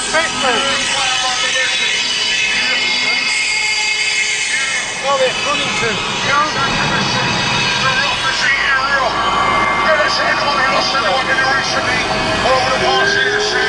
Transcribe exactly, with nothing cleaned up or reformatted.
Oh, it's running to. Anyone who lost anyone in the recently over the past year,